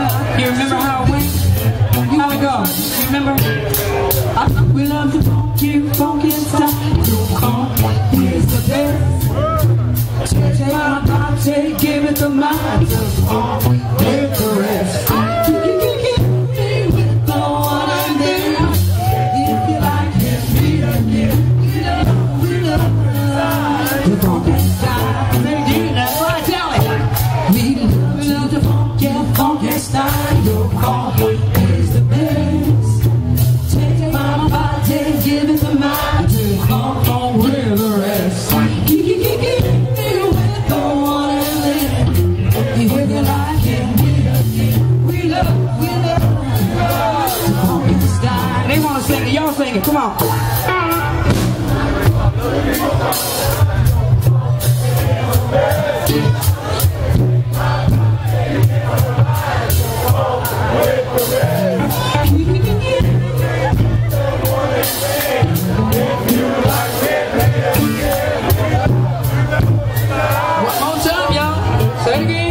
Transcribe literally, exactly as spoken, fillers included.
You remember how it went? How it go? You remember? I, we love the funky, funky style. You come, here's the best. Take my body, give it to mine. Just funk, give the rest. You can get me with the one I'm there. If you like it, me again. We love, we love the funky style. They do, that's what I tell you. We love, we love the funky, funky style. Your call is the best. Take my body, give it to mine. Just funk on with the rest. You can get me with the one I'm there. If you like it, me again. We love, we love the funky style. They want to sing it, y'all sing it, come on. One more time, y'all. Say it again.